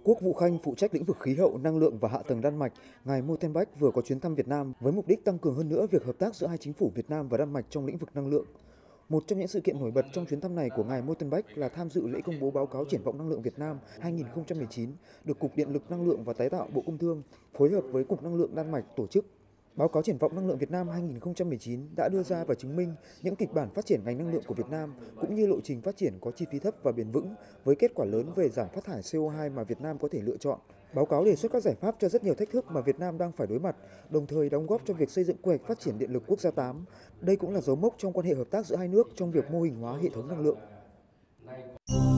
Quốc vụ Khanh phụ trách lĩnh vực khí hậu, năng lượng và hạ tầng Đan Mạch, ngài Mottenbeck vừa có chuyến thăm Việt Nam với mục đích tăng cường hơn nữa việc hợp tác giữa hai chính phủ Việt Nam và Đan Mạch trong lĩnh vực năng lượng. Một trong những sự kiện nổi bật trong chuyến thăm này của ngài Mottenbeck là tham dự lễ công bố báo cáo triển vọng năng lượng Việt Nam 2019 được Cục Điện lực Năng lượng và Tái tạo Bộ Công Thương phối hợp với Cục Năng lượng Đan Mạch tổ chức. Báo cáo triển vọng năng lượng Việt Nam 2019 đã đưa ra và chứng minh những kịch bản phát triển ngành năng lượng của Việt Nam cũng như lộ trình phát triển có chi phí thấp và bền vững với kết quả lớn về giảm phát thải CO2 mà Việt Nam có thể lựa chọn. Báo cáo đề xuất các giải pháp cho rất nhiều thách thức mà Việt Nam đang phải đối mặt, đồng thời đóng góp cho việc xây dựng quy hoạch phát triển điện lực quốc gia 8. Đây cũng là dấu mốc trong quan hệ hợp tác giữa hai nước trong việc mô hình hóa hệ thống năng lượng.